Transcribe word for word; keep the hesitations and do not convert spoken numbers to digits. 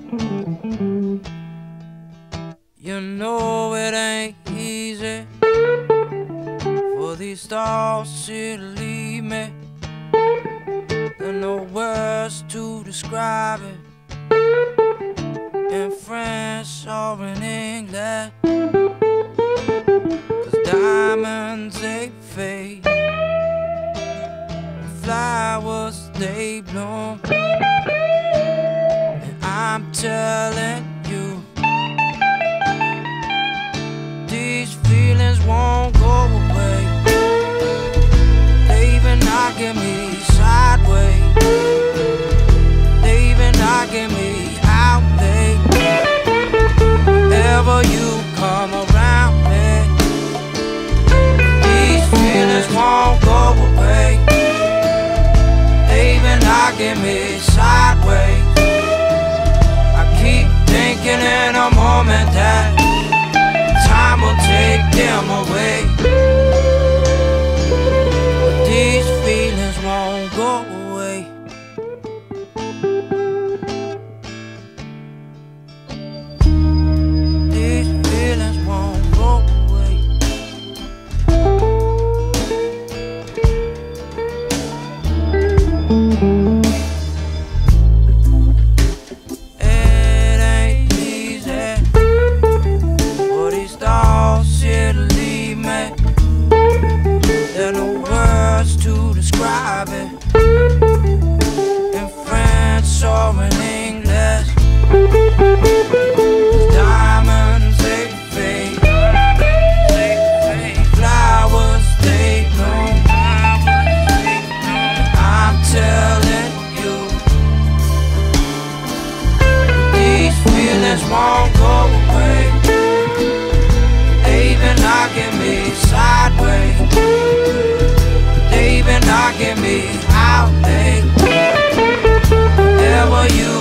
You know it ain't easy for these thoughts to leave me. There are no words to describe it in French or in English. 'Cause diamonds they fade, and flowers they bloom, and I'm telling you, these feelings won't go away. They even knocking me sideways, they even knocking me out late. Whenever you come around me, these feelings won't go away. They even knocking me sideways. I keep thinking in a moment that time will take them away, but these feelings won't go away. These feelings won't go away. It ain't easy for these thoughts here to leave me. There are no words to describe it in French or in English. Diamonds they fade, flowers they bloom. I'm telling you, these feelings won't go away. They even knocking me sideways, they even knocking me out late. Whenever you